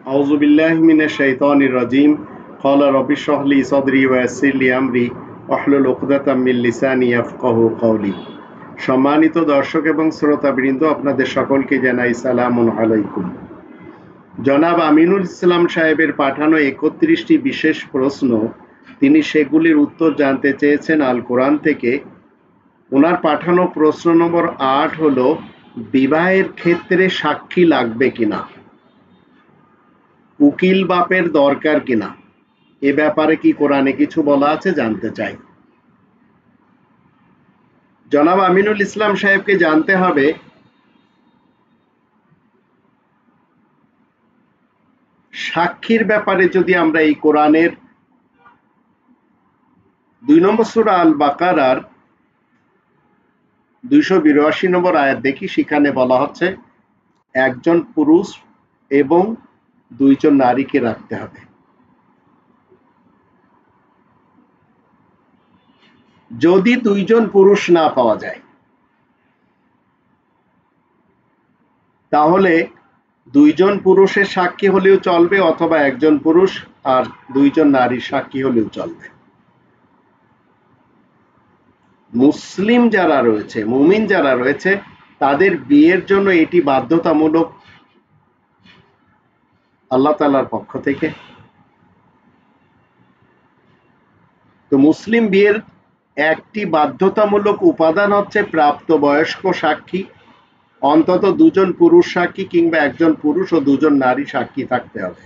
আউযু বিল্লাহি মিনাশ শাইতানির রাজিম। ক্বালা রাব্বি ইশরাহ লি সাদরি ওয়া ইয়াসসির লি আমরি ওয়াহলুল উকদাতাম মিন লিসানি ইয়াফকাহু কওলি। সম্মানিত দর্শক এবং শ্রোতাবৃন্দ, আপনাদের সকলকে জানাই সালামুন আলাইকুম। জনাব আমিনুল ইসলাম সাহেবের পাঠানো ৩১টি বিশেষ প্রশ্ন, তিনি সেগুলির উত্তর জানতে চেয়েছেন আল কোরআন থেকে। ওনার পাঠানো প্রশ্ন নম্বর ৮ হলো, বিবাহের ক্ষেত্রে সাক্ষী লাগবে কিনা, উকিল বাপের দরকার কিনা, এ ব্যাপারে কি কোরআনে কিছু বলা আছে জানতে চাই। জনাব আমিনুল ইসলাম সাহেবকে জানতে হবে সাক্ষীর ব্যাপারে। যদি আমরা এই কোরআনের ২ নম্বর সূরা আল বাকারার ২৮২ নম্বর আয়াত দেখি, সেখানে বলা হচ্ছে একজন পুরুষ এবং ২ জন নারীকে রাখতে হবে। যদি ২ জন পুরুষ না পাওয়া যায়, তাহলে ২ জন পুরুষের সাক্ষী হলেও চলবে, অথবা একজন পুরুষ আর ২ জন নারীর সাক্ষী হলেও চলবে। মুসলিম যারা রয়েছে, মুমিন যারা রয়েছে, তাদের বিয়ের জন্য এটি বাধ্যতামূলক আল্লাহ তাআলার পক্ষ থেকে। তো মুসলিম বিয়ের একটি বাধ্যতামূলক উপাদান হচ্ছে প্রাপ্তবয়স্ক সাক্ষী, অন্তত ২ জন পুরুষ সাক্ষী কিংবা একজন পুরুষ ও ২ জন নারী সাক্ষী থাকতে হবে।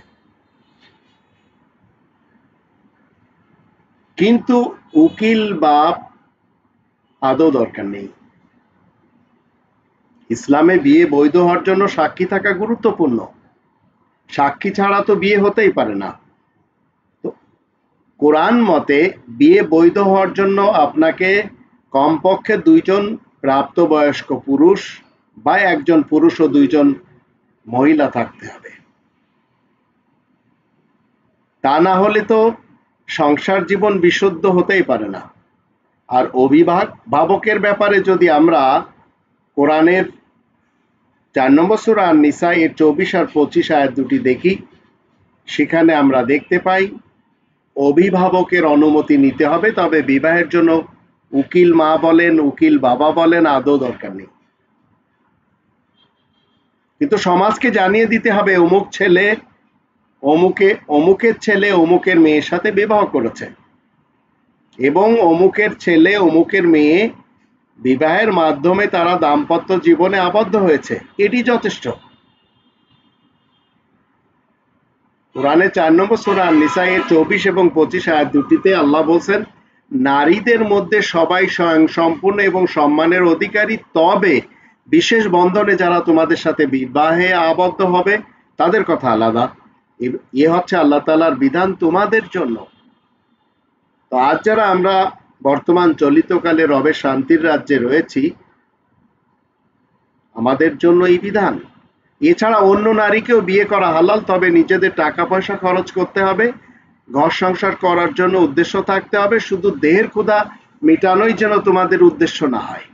কিন্তু উকিল বাপ আদৌ দরকার নেই। ইসলামে বিয়ে বৈধ হওয়ার জন্য সাক্ষী থাকা গুরুত্বপূর্ণ। সাক্ষী ছাড়া তো বিয়ে হতেই পারে না। তো কোরআন মতে বিয়ে বৈধ হওয়ার জন্য আপনাকে কমপক্ষে ২ জন প্রাপ্তবয়স্ক পুরুষ বা একজন পুরুষ ও ২ জন মহিলা থাকতে হবে। তা না হলে তো সংসার জীবন বিশুদ্ধ হতেই পারে না। আর অভিভাবকের ব্যাপারে যদি আমরা কোরআনের ৪ নম্বর সূরা আন-নিসা এর ২৪ আর ২৫ আয়াত দুটি দেখি, সেখানে আমরা দেখতে পাই অভিভাবকের অনুমতি নিতে হবে। তবে বিবাহের জন্য উকিল মা বলেন, উকিল বাবা বলেন, আদৌ দরকার নেই। কিন্তু সমাজকে জানিয়ে দিতে হবে অমুক ছেলে অমুকের ছেলে অমুকের মেয়ের সাথে বিবাহ করেছে এবং অমুকের ছেলে অমুকের মেয়ে বিবাহের মাধ্যমে তারা দাম্পত্য জীবনে আবদ্ধ হয়েছে, এটি যথেষ্ট। কোরআনে ৪ নম্বর সূরা আন-নিসা এর ২৪ এবং ২৫ আয়াত দুটিতে আল্লাহ বলছেন, নারীদের মধ্যে সবাই স্বয়ংসম্পূর্ণ এবং সম্মানের অধিকারী, তবে বিশেষ বন্ধনে যারা তোমাদের সাথে বিবাহে আবদ্ধ হবে তাদের কথা আলাদা। এ হচ্ছে আল্লাহ তাআলার বিধান তোমাদের জন্য। তো আজ যারা আমরা বর্তমান চলিতকালে রবের শান্তির রাজ্যে রয়েছি, আমাদের জন্য এই বিধান। এছাড়া অন্য নারীকেও বিয়ে করা হালাল, তবে নিজেদের টাকা পয়সা খরচ করতে হবে, ঘর সংসার করার জন্য উদ্দেশ্য থাকতে হবে। শুধু দেহের ক্ষুধা মেটানোই যেন তোমাদের উদ্দেশ্য না হয়।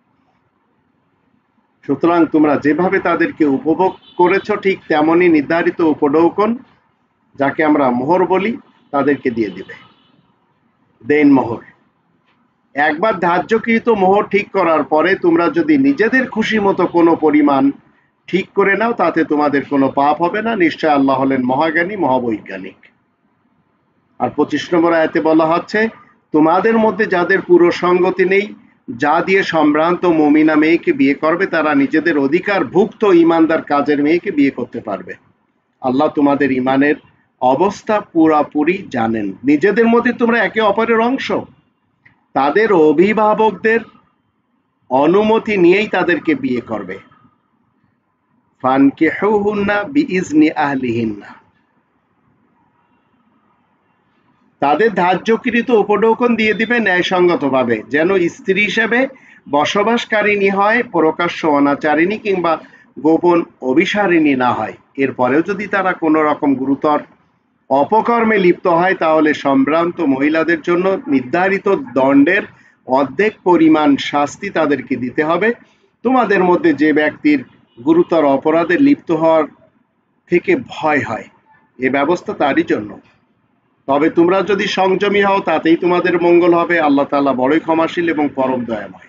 সুতরাং তোমরা যেভাবে তাদেরকে উপভোগ করেছ, ঠিক তেমনই নির্ধারিত উপঢৌকন, যাকে আমরা মোহর বলি, তাদেরকে দিয়ে দিবে। দেন মোহর। একবার ধার্যকৃত মোহর ঠিক করার পরে তোমরা যদি নিজেদের খুশি মতো কোনো পরিমাণ ঠিক করে নাও, তাতে তোমাদের কোনো পাপ হবে না। নিশ্চয় আল্লাহ হলেন মহাজ্ঞানী, মহাবৈজ্ঞানিক। আর ২৫ নম্বর আয়াতে বলা হচ্ছে, তোমাদের মধ্যে যাদের পুরো সঙ্গতি নেই, যা দিয়ে সম্ভ্রান্ত মুমিনা মেয়েকে বিয়ে করবে, তারা নিজেদের অধিকার ভুক্ত ঈমানদার কাজের মেয়েকে বিয়ে করতে পারবে। আল্লাহ তোমাদের ঈমানের অবস্থা পুরাপুরি জানেন। নিজেদের মধ্যে তোমরা একে অপরের অংশ, তাদের অভিভাবকদের অনুমতি নিয়েই তাদেরকে বিয়ে করবে। ফানকিহুহুন্না বিইজনি আহলিহিন্না। তাদের ধার্যকৃত উপঢৌকন দিয়ে দিবে ন্যায়সঙ্গতভাবে, যেন স্ত্রী হিসেবে বসবাসকারিণী হয়, প্রকাশ্য অনাচারিণী কিংবা গোপন অভিসারিণী না হয়। এরপরেও যদি তারা কোনো রকম গুরুতর অপকর্মে লিপ্ত হয়, তাহলে সম্ভ্রান্ত মহিলাদের জন্য নির্ধারিত দণ্ডের অর্ধেক পরিমাণ শাস্তি তাদেরকে দিতে হবে। তোমাদের মধ্যে যে ব্যক্তির গুরুতর অপরাধে লিপ্ত হওয়ার থেকে ভয় হয়, এ ব্যবস্থা তারই জন্য। তবে তোমরা যদি সংযমী হও তাতেই তোমাদের মঙ্গল হবে। আল্লাহ তাআলা বড়ই ক্ষমাশীল এবং পরম দয়াময়।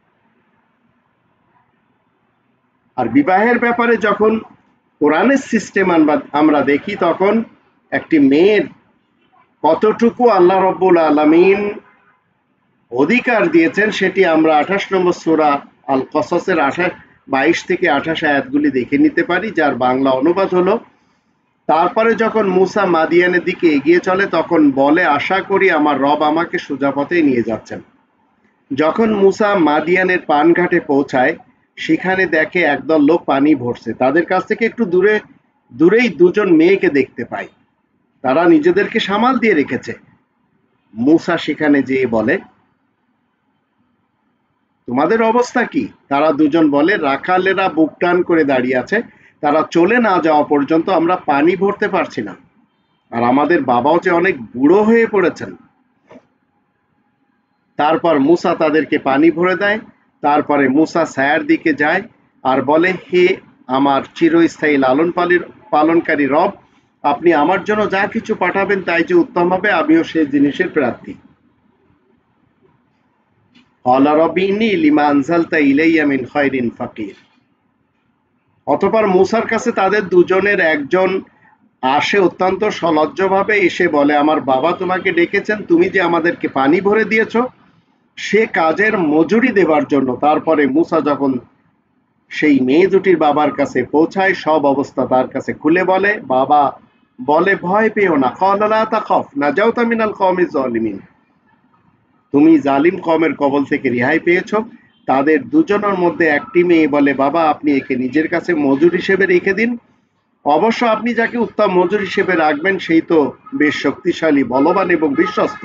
আর বিবাহের ব্যাপারে যখন কোরআনের সিস্টেম আমরা দেখি, তখন একটি মেয়ের কতটুকু আল্লাহ রব্বুল আলামিন অধিকার দিয়েছেন সেটি আমরা 28 নম্বর সূরা আল কসসের 22 থেকে 28 আয়াতগুলি দেখে নিতে পারি, যার বাংলা অনুবাদ হলো, তারপরে যখন মূসা মাদিয়ানের দিকে এগিয়ে চলে তখন বলে, আশা করি আমার রব আমাকে সোজা পথে নিয়ে যাচ্ছেন। যখন মূসা মাদিয়ানের পানঘাটে পৌঁছায় সেখানে দেখে একদল লোক পানি ভরছে। তাদের কাছ থেকে একটু দূরেই দুজন মেয়েকে দেখতে পায়। তারা নিজেদেরকে সামাল দিয়ে রেখেছে। মূসা সেখানে যেয়ে বলে, তোমাদের অবস্থা কি? তারা দুজন বলে, রাখালেরা বুক টান করে দাঁড়িয়ে আছে, তারা চলে না যাওয়া পর্যন্ত আমরা পানি ভরতে পারছি না, আর আমাদের বাবাও যে অনেক বুড়ো হয়ে পড়েছেন। তারপর মূসা তাদেরকে পানি ভরে দেয়। তারপরে মূসা ছায়ার দিকে যায় আর বলে, হে আমার চিরস্থায়ী পালনকারী রব, আপনি আমার জন্য যা কিছু পাঠাবেন তাই যে উত্তম হবে, আমিও সেই জিনিসের প্রার্থী। ক্বালা রব্বি ইন্নী লিমা আনজালতা ইলাইয়া মিন খায়রিন ফাকির। অতঃপর মূসার কাছে তাদের দুজনের একজন আসে অত্যন্ত সলজ্জভাবে, এসে বলে, আমার বাবা তোমাকে ডেকেছেন, তুমি যে আমাদেরকে পানি ভরে দিয়েছ সে কাজের মজুরি দেবার জন্য। তারপরে মূসা যখন সেই মেয়ে দুটির বাবার কাছে পৌঁছায় সব অবস্থা তার কাছে খুলে বলে। বাবা বলে, ভয় পেও না, ক্বালা লা তাখাফ নাজাউতা মিনাল কওমিজ জালিমিন, তুমি জালিম কওমের কবল থেকে রেহাই পেয়েছো। তাদের দুজনের মধ্যে একটি মেয়ে বলে, বাবা আপনি একে নিজের কাছে মজুর হিসেবে রেখে দিন, অবশ্য আপনি যাকে উত্তম মজুর হিসেবে রাখবেন সেই তো বেশ শক্তিশালী, বলবান এবং বিশ্বস্ত।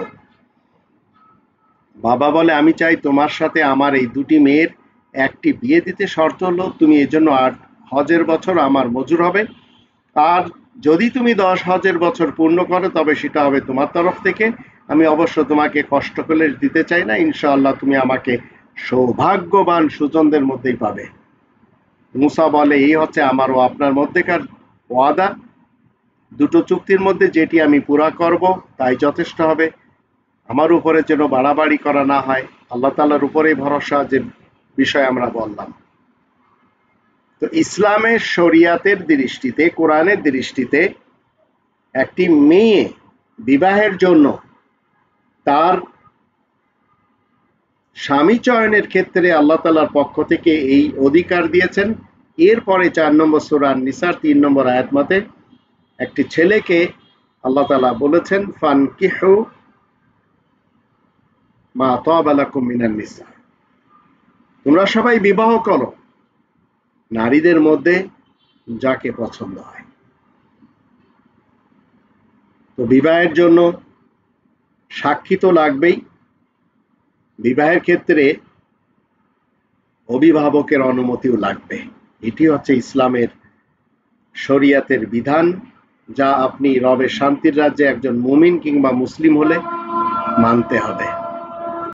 বাবা বলে, আমি চাই তোমার সাথে আমার এই দুটি মেয়ের একটি বিয়ে দিতে, শর্ত হলো তুমি এজন্য 8 হজের বছর আমার মজুর হবে, আর যদি তুমি 10 হজের বছর পূর্ণ করো তবে সেটা হবে তোমার তরফ থেকে। আমি অবশ্য তোমাকে কষ্ট ক্লেশ দিতে চাই না, ইনশাআল্লাহ তুমি আমাকে সৌভাগ্যবান সুজনদের মধ্যেই পাবে। মূসা বলে, এই হচ্ছে আমার ও আপনার মধ্যেকার ওয়াদা, দুটো চুক্তির মধ্যে যেটি আমি পুরা করব তাই যথেষ্ট হবে। আমার উপরে যেন বাড়াবাড়ি করা না হয়। আল্লাহ তাআলার উপরেই ভরসা, যে বিষয় আমরা বললাম। তো ইসলামের শরিয়াতের দৃষ্টিতে, কোরআনের দৃষ্টিতে একটি মেয়ে বিবাহের জন্য তার স্বামী চয়নের ক্ষেত্রে আল্লাহ তাআলার পক্ষ থেকে এই অধিকার দিয়েছেন। এরপরে 4 নম্বর সূরা নিসার 3 নম্বর আয়াত মতে একটি ছেলেকে আল্লাহ তাআলা বলেছেন, ফানকিহু মা তাবা লাকুম মিনান নিসা, তোমরা সবাই বিবাহ করো নারীদের মধ্যে যাকে পছন্দ হয়। তো বিবাহের জন্য সাক্ষী তো লাগবেই। বিবাহের ক্ষেত্রে অভিভাবকের অনুমতিও লাগবে। এটি হচ্ছে ইসলামের শরিয়াতের বিধান, যা আপনি রবের শান্তির রাজ্যে একজন মুমিন কিংবা মুসলিম হলে মানতে হবে।